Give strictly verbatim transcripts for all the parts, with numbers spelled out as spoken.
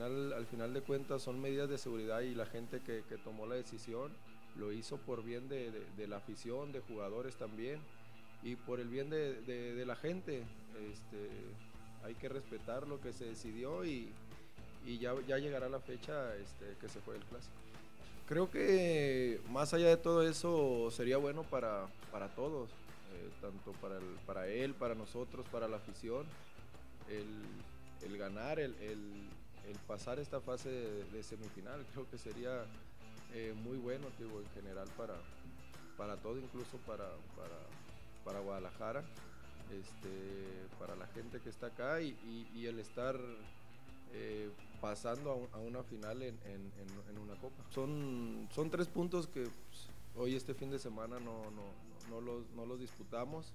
final, al final de cuentas son medidas de seguridad y la gente que, que tomó la decisión lo hizo por bien de, de, de la afición, de jugadores también y por el bien de, de, de la gente. Este, hay que respetar lo que se decidió y, y ya, ya llegará la fecha este, que se juegue el clásico. Creo que más allá de todo eso sería bueno para, para todos, eh, tanto para, el, para él, para nosotros, para la afición, el, el ganar, el, el, el, pasar esta fase de, de semifinal. Creo que sería eh, muy bueno, digo, en general para, para todo, incluso para, para, para Guadalajara, este, para la gente que está acá y, y, y el estar eh, pasando a, a una final en, en, en, una copa. Son, son tres puntos que pues, hoy este fin de semana no, no, no, los, no los disputamos,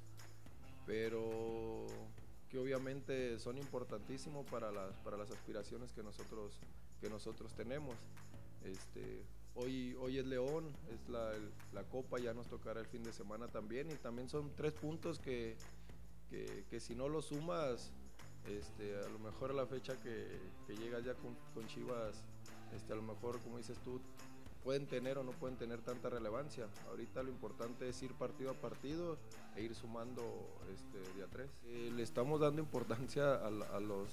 pero que obviamente son importantísimos para las, para las aspiraciones que nosotros, que nosotros tenemos. Este, hoy, hoy es León, es la, la copa, ya nos tocará el fin de semana también y también son tres puntos que, que, que si no los sumas, este, a lo mejor a la fecha que, que llegas ya con, con Chivas, este, a lo mejor como dices tú, pueden tener o no pueden tener tanta relevancia. Ahorita lo importante es ir partido a partido e ir sumando este, día tres. Eh, le estamos dando importancia a, a los,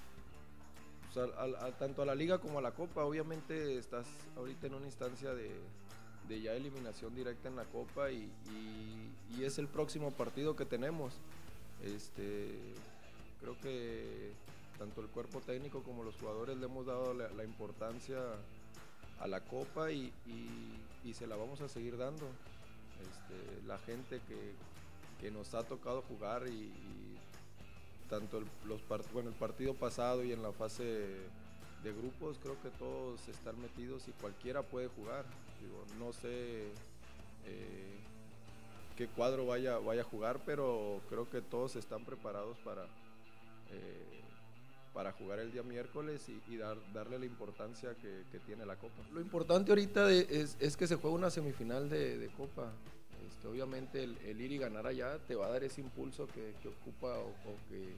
pues a, a, a, tanto a la liga como a la copa. Obviamente estás ahorita en una instancia de, de ya eliminación directa en la copa y, y, y es el próximo partido que tenemos. Este, creo que tanto el cuerpo técnico como los jugadores le hemos dado la, la importancia a la copa y, y, y se la vamos a seguir dando. Este, la gente que, que nos ha tocado jugar y, y tanto el, los part, bueno, el partido pasado y en la fase de grupos, creo que todos están metidos y cualquiera puede jugar. Digo, no sé eh, qué cuadro vaya, vaya a jugar, pero creo que todos están preparados para, eh, para jugar el día miércoles y, y dar, darle la importancia que, que tiene la Copa. Lo importante ahorita de, es, es que se juega una semifinal de, de Copa. Este, obviamente el, el ir y ganar allá te va a dar ese impulso que, que ocupa o, o, que,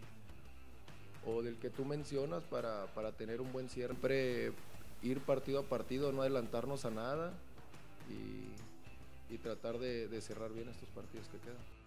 o del que tú mencionas para, para tener un buen cierre. Siempre ir partido a partido, no adelantarnos a nada y, y tratar de, de cerrar bien estos partidos que quedan.